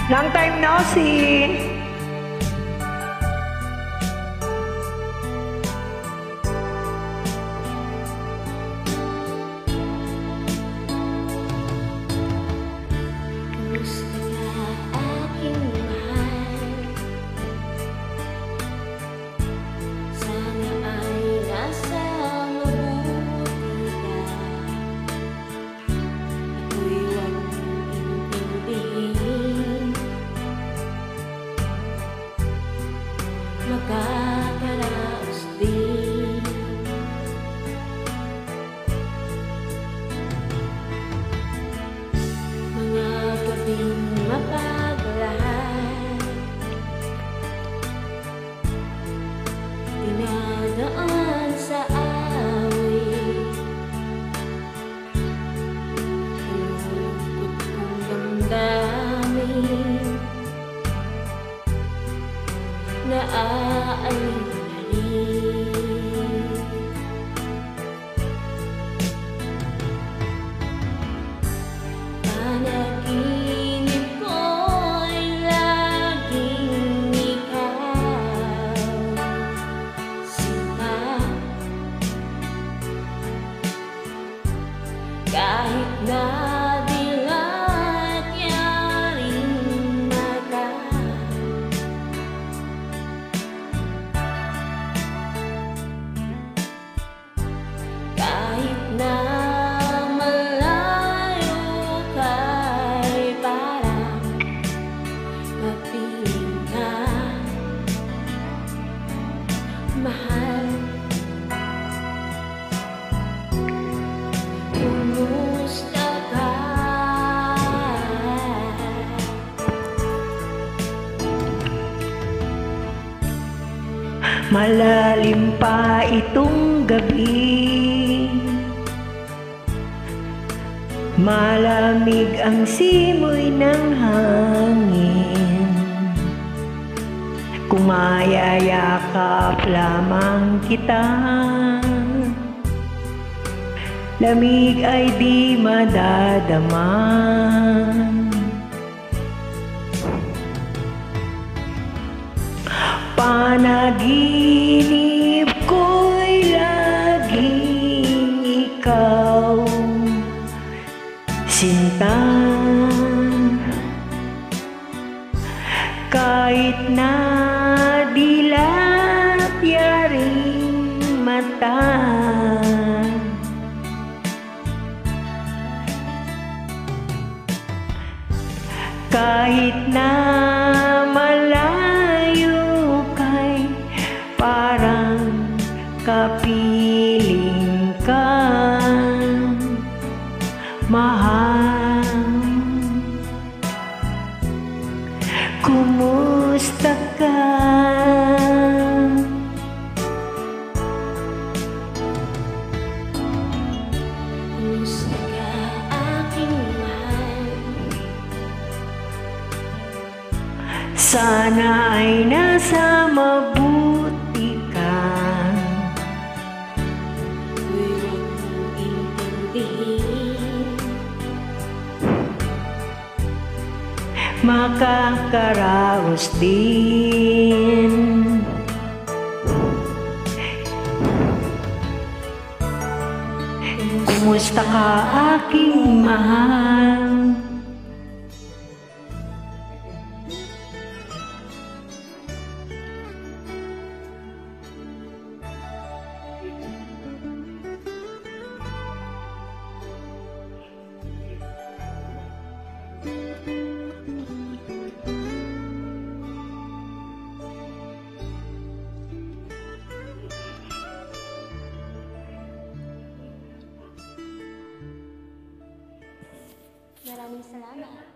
Long time no see. Kumusta ka, aking mahal? Sana ay nasa mabuti ka. Ako'y huwag mong intindihin. Magkakaraos din. Mga gabing mapaglahat, dinadaan sa awit. Lungkot kong damdamin, naaalin-alin. Panaginip ko'y laging ikaw, sinta. Kahit na dilat yaring mata, kahit na malayo ka'y parang kapiling ka, mahal. Kumusta ka? Malalim pa itong gabi, malamig ang simoy ng hangin. Kung mayayakap lamang kita, lamig ay di madadama. Panaginip ko'y laging ikaw, sinta. Kahit na dilat yaring mata, kahit na malayo kay parang kapiling ka, mahal. Kumusta ka? Kumusta ka, aking mahal? Sana ay nasa mabuti ka. Ako'y huwag mong intindihin. Makakaraos din. Kumusta ka, aking mahal? Maraming salamat.